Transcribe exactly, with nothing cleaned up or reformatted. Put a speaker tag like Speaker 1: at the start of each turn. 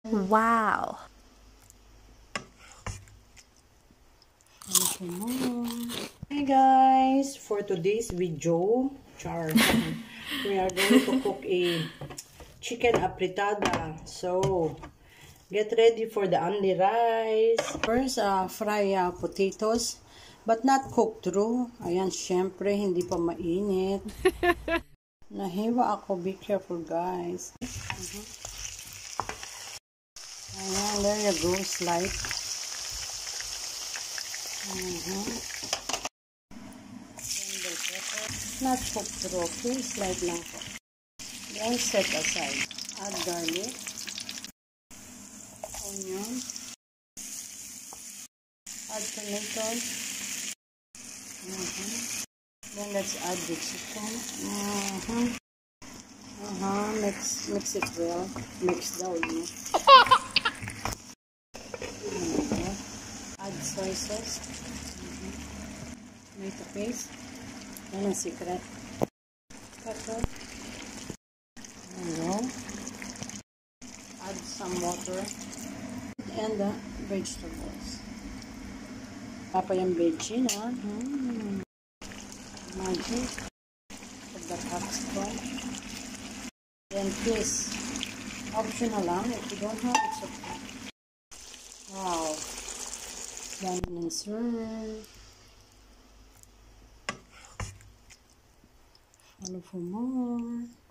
Speaker 1: Wow.
Speaker 2: Hi guys, for today's video, char, we are going to cook a chicken apretada. So, get ready for the only rice. First, uh, fry uh, potatoes, but not cooked through. Ayan, syempre, hindi pa mainit. Nahiwa ako. Be careful, guys. Uh-huh. Ayan, there you go. Slide. Uh-huh. Not cooked through. Okay, slide lang po. Then, set aside. Add garlic. Onion. Add tomatoes. Uh-huh. Then let's add the chicken. Uh-huh. Uh-huh. Mix, mix it well. Mix down. No? Uh-huh. Add soy sauce. Uh-huh. Tomato paste. Yan ang secret. Pepper. Hello. Add some water. And the vegetables. Papa yung veggie, no? Hmm. Magic. Put the capsicum. Then this. Optional lang. If you don't have, it's okay. Wow. Then and serve. Follow for more.